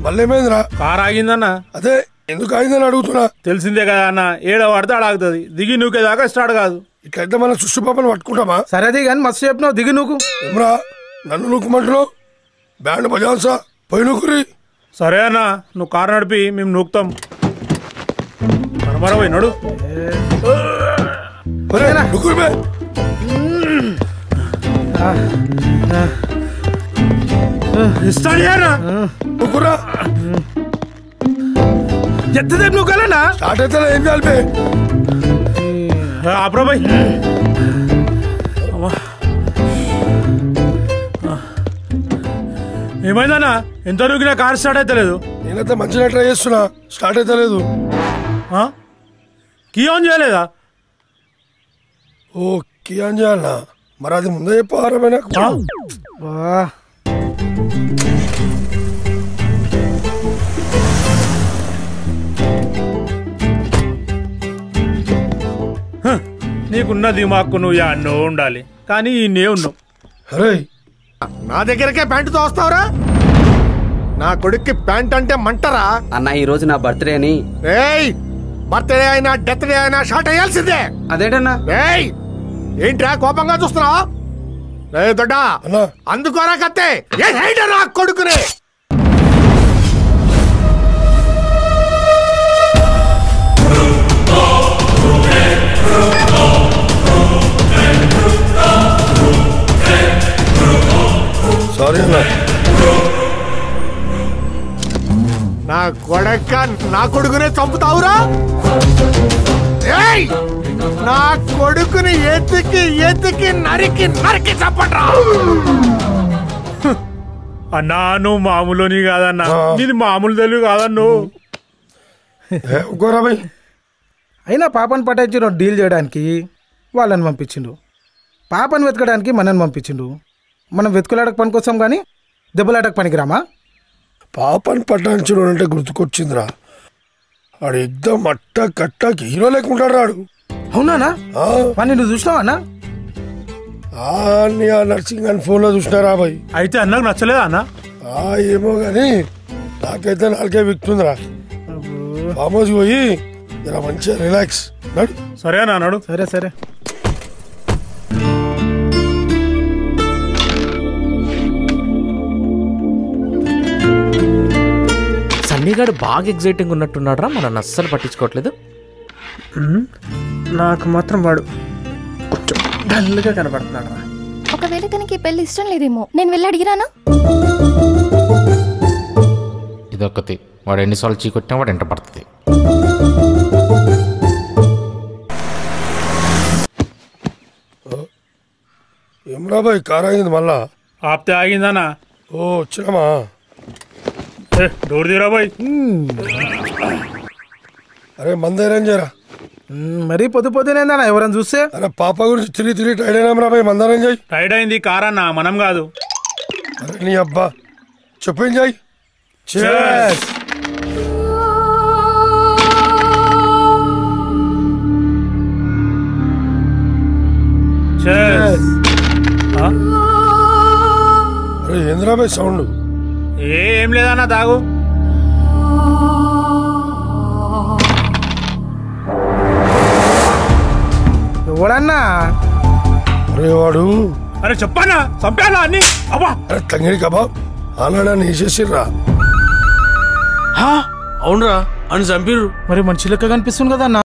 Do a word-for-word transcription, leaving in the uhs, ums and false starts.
మళ్ళేమైందిరా? Car ఆగిందన్నా. అదే ఎందుకు ఆగిందని అడుగుతున్నా. తెలిసిందే కదా అన్న, ఏడో పడితే ఆగుతుంది, దిగి నూకేదాకా స్టార్ట్ కాదు. ఇట్లయితే మన సుష్టి పాపని పట్టుకుంటామా? సరేది కానీ మస్తు చెప్పినావు, దిగి నూకు. ఏమరా నన్ను నూకుమంటున్నావు? బ్యాండ్ బజాన్సా పోయి నూకురి. సరే అన్న, నువ్వు కారు నడిపి మేము నూకుతాం. మరమర పోయి నడు. నూకురా. ఎంతసేపు నూకాలన్నా? స్టార్ట్ అయితే ఏం చేయాలి? ఆపరా బాయ్. ఏమైందన్నా? ఎంత నూకినా కార్ స్టార్ట్ అయితే లేదు. నేనైతే మంచిగా ట్రై చేస్తున్నా, స్టార్ట్ అయితే లేదు. కీ ఆన్ చేయలేదా? ఓ కీ ఆన్ చేయాలనా? మరి అది ముందే చెప్పారా నాకు? నీకున్న దిమాక్కు నువ్వు యాన్నో ఉండాలి, కానీ నే ఉన్నావు. అరే నా దగ్గరకే ప్యాంటు తోస్తావురా? నా కొడుక్కి ప్యాంట్ అంటే మంటరా? అన్న ఈ రోజు నా బర్త్డే అని. ఏయ్ బర్త్డే అయినా డెత్ డే అయినా షార్ట్ అయ్యాల్సిందే. అదేంటన్నా? ఏయ్ ఏంట్రా కోపంగా చూస్తున్నావు? రే దొడ్డా అందుకోరా కత్తే. నా కొడుకునే సారీ అన్న. నా కొడక నా కొడుకునే చంపుతావురా? ఏయ్ నా కొడుకుని ఎత్తికి ఎత్తికి నరికి నరికి చంపట్రా. అన్నా నువ్వు మామూలుని కాదన్నా, నీది మామూలు తెలివి కాదన్ను. అయినా పాపను పట్టించిన డీల్ చేయడానికి వాళ్ళని పంపించిండు, పాపను వెతకడానికి మనని పంపించిండు. మనం వెతుకులాడక పని కోసం కానీ దెబ్బలాటకు పనికిరామా? పాపని పట్టించడం అంటే గుర్తుకొచ్చిందిరా, ఆడు ఎగ్దం అట్ట కట్ట హీరో లేకుంటాడు రాడు. అవునానా? వాడిని నువ్వు చూసినావా అన్న? ఆ నర్సింగ్ అని ఫోన్ లో చూసినారా బాయ్? అయితే అన్నకు నచ్చలేదా అన్న? ఏమో గాని నాకైతే నాలుగే విక్తుందిరా. ఫామ్ పోయి ఇలా మంచిగా రిలాక్స్ నడు. సరే అన్న నడు. సరే సరే. సన్నీగాడు బాగా ఎగ్జైటింగ్ ఉన్నట్టున్నాడు రా, మనం అస్సలు పట్టించుకోవట్లేదు. నాకు మాత్రం వాడు కొంచెం డల్గా కనబడుతున్నాడు రా. ఒకవేళ తనకి పెళ్లి ఇష్టం లేదేమో, నేను వెళ్ళి అడిగిరానా? ఇదొక్కటి, వాడు ఎన్నిసార్లు చీకొట్టినా వాడు ఎంట పడుతుంది. ఏం రా బాయ్ కార్ ఆగింది మళ్ళా? ఆపితే ఆగిందనా? ఓ వచ్చినామా? డోర్ తీరా బాయ్. అరే మంది అరేంజ్ చేయరా. మరీ పొద్దు పొద్దునేందా ఎవరైనా చూస్తే? అరే పాప గురించి తిరిగి తిరిగి టైడ్ అయినా రా బాయ్, మంది అరేంజ్ చేయి. టైడ్ అయింది కార్ అన్న, మనం కాదు. అరే నీ అబ్బా చెప్పేం చేయి. అరే ఏంద్రా బాయ్ సౌండ్? ఏం లేదన్నా, తాగు. ఎవడన్నా? అరే వాడు. అరే చెప్పన్నా, చంపానా అన్ని? అబ్బా అరే తంగిడి కబాబ్ ఆనాడాన్ని వేసేసిర్రా. అవునరా అని చంపిర్రు. మరి మనిషి లెక్క కనిపిస్తుంది కదా అన్న.